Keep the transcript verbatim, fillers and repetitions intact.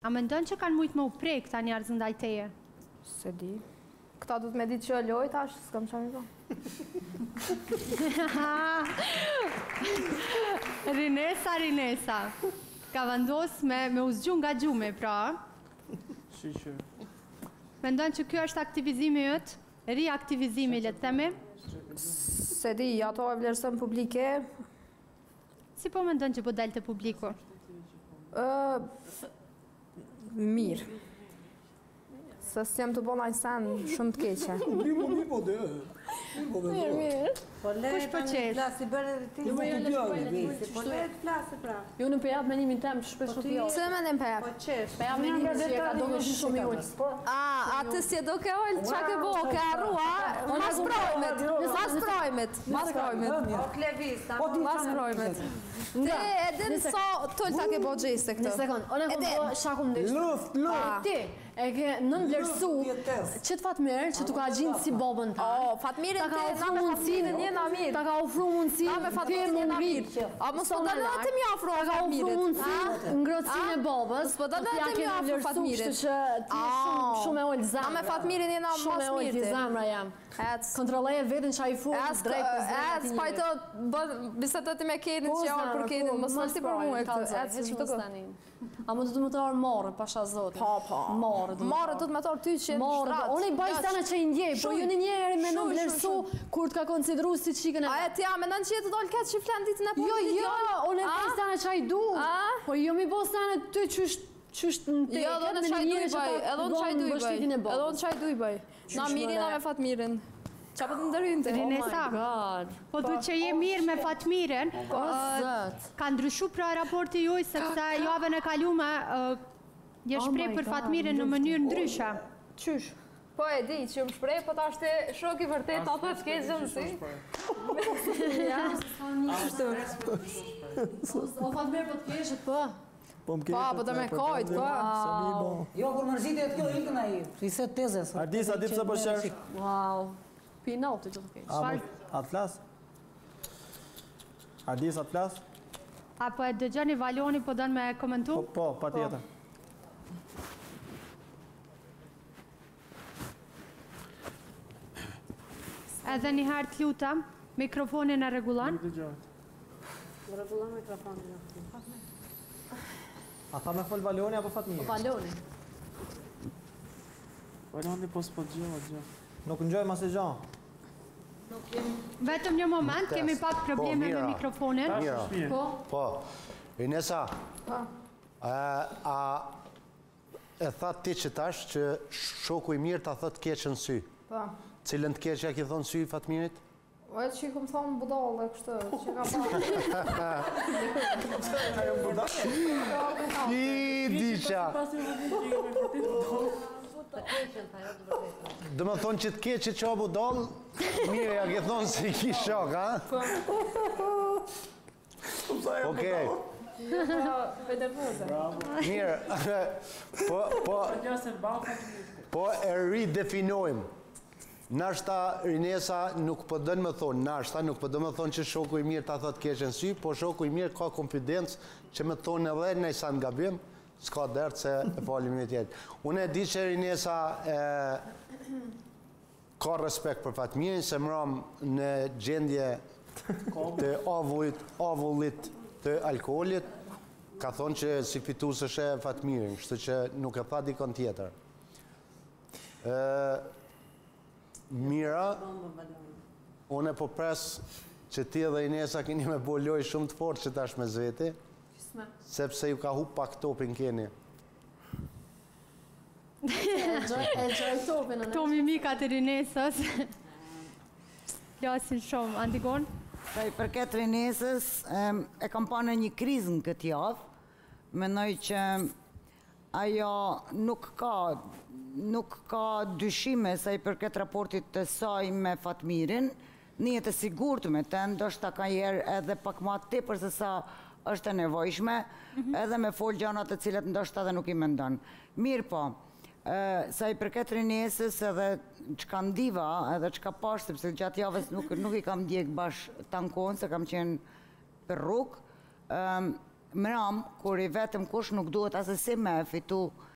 A mendon që kanë mujtë më u prej këta njerëz ndaj teje? Se di. Këta du të me ditë që loj tash, s'kam qa mi po. Rinesa, Rinesa. Ka vendos me, me u zgju nga gjume, pra. Shiqe. Mendon që kjo është aktivizimi jëtë? Riaktivizimi, le të themi? Se di, ato e vlerësën publike. Si po mendon që po dalë të publiku? Uh, mirë. Se s'jem të bona i sen shumë të keqe. Mirë, mirë, po dhe. Mirë, mirë. Kush po qesh? Flasi bërë edhe ti. Jo, jo, jo. Po le të flasi pra. Jo në përjap menimin tem shpesh po fjallë. Se me në përjap? Po qesh. Përjap menimin që e ka do është shumë i ullë. A, atë si e do ke ollë, qa ke bo, ke arrua, mas projmet, mas projmet, mas projmet. Po klevis, ta Mas projmet. Te edhe në so tull ta ke bo gjeste këtë. Një sekund, one ku po shakum ndeshtë. Luft, luft. Ti, e ke nën vlerësu që të Fatmirë që të ka gjinë si bobën ta. O, Fatmirën te, na me Fatmirën një na mirë. Ta ka ofru mundësi Na me Fatmirën një na mirë. A më s'po do në të mi afro Ta ka ofru Fatmirët. mundësi ngrotësin e bobës. S'po do në të mi afro Fatmirët. Kështu që ti je shumë e ollë zemra. Na me Fatmirën një na mas Shumë e ollë mirë. zemra jam. Ec. Kontrolleje vetën që a i furë drejt për zemra Ec, pajto, bisetët i me Kenin që jarë për Kenin, më së si për mu e këtë. Ec, që të këtë. A më du të më të orë morë, pasha zotin. Pa, pa. Morë. Marë du të me torë ty që jenë Morë. shtratë. Unë i baj sana që i ndjej, po ju në njerë me në Shumë, vlerësu kur të ka konsideru si qikën e... A e tja, me nënë që jetë dollë këtë që flenë ditën e po Jo, jo, unë e baj sana që a i du. Po jo mi bo sana ty qysht në te... Jo, edhe unë qaj du i baj, edhe unë qaj du i baj, edhe unë qaj du i baj. Na mirin, na me Fatmirin. Qa për të ndërin të? Rinesa, po du që je mirë me Fatmirën, ka ndryshu pra raporti juj, sepse javën e kalume je shprej për Fatmirën në mënyrë ndrysha. Qysh? Po e di që më shprej, po ta është shok i vërtet, ato të s'ke gjënë si. O Fatmirë po të keshët, po. Pa, po të me kajt, po. Jo, kur më rëzit e të kjo ilkën a i, i se tezes. Ardis, a di pëse po shërë? Wow. Pina u të që të keshë. A të flasë? Ardis, a të flasë? A po e dëgjoni Valoni po dënë me komentu? Po, po, pa tjetër. Edhe një herë të lutam, mikrofonin e regulan. Më regulon mikrofonin. A tha me fol Valoni apo Fatmirë? Po Valoni. Valoni po s'po gjë, gjë. Nuk në gjoj mas e gjanë. Vetëm një moment, kemi pak probleme me mikrofonin. Mira, Po, po, Rinesa, a e tha ti që tash që shoku i mirë ta thot keqën sy. Po. Cilën të keqja ki thonë sy Fatmirit? O e që i këmë thonë budale, kështë, që ka pa. I diqa. Dë më thonë që të keqë që abu dollë, mire, ja ke thonë se i ki shok, ha? Okej. Mirë, po e ridefinojmë. Nashta Rinesa nuk po dënë më thonë, nashta nuk po dënë më thonë që shoku i mirë ta thot keqën sy, po shoku i mirë ka konfidencë që me thonë edhe nëjsa në gabim, s'ka dërtë se e falim një tjetë. Unë e di që Rinesa ka respekt për Fatmirin, se mëram në gjendje të avullit të alkoholit, ka thonë që si fitus është e Fatmirin, kështu që nuk e tha dikon tjetër. Mira, unë e po pres që ti dhe Inesa keni me boloj shumë të fort që tash me zveti, sepse ju ka hu pak topin keni. E gjoj topin, në në. Tomi mika të Rinesës. Lasin shumë, Antigon? I përket Rinesës, e kam pa në një krizë në këtë javë, menoj që ajo nuk ka nuk ka dyshime sa i përket raportit të saj me Fatmirin, një të sigurt me të, ndoshta ka njerë edhe pak ma tepër se sa është e nevojshme, edhe me fol gjanat të cilat ndoshta dhe nuk i mendon. Mirë po, sa i përket Rinesës edhe çka ndiva, edhe çka pash, sepse gjatë javës nuk i kam ndjek bash tankon, se kam qenë për rrugë, mram, kur i vetëm kush nuk duhet asesi me e fitu